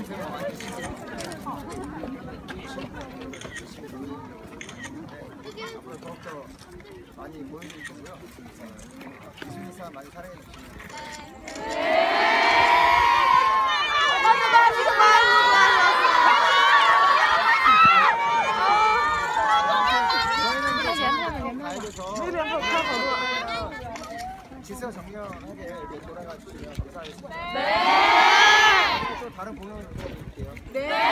앞으로 더욱더 많이 보여줄 거고요. 기술사 많이 사랑해 주시면. 지수가 정면하게 이렇게 돌아가 주시면 감사하겠습니다. 네. 또 다른 공연을 보여드릴게요. 네.